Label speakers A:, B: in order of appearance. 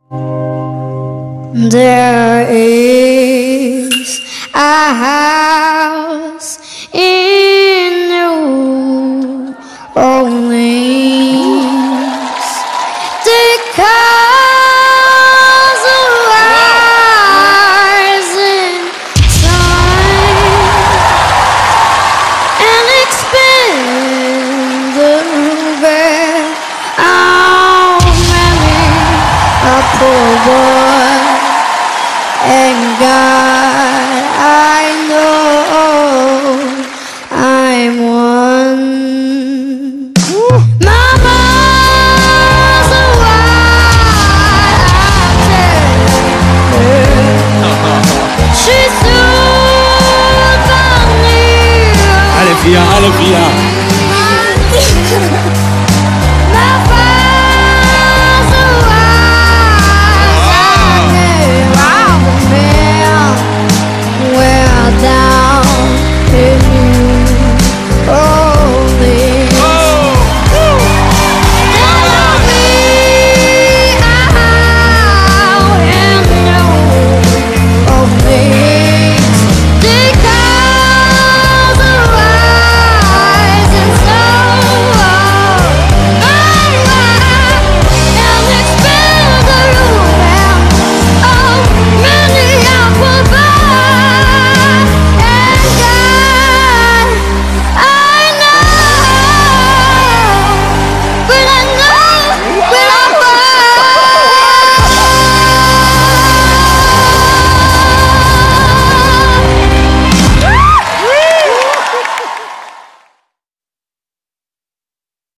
A: There is a house in New Orleans. The cause of rising sun and expand the river. Oh, many a poor boy. And God, I know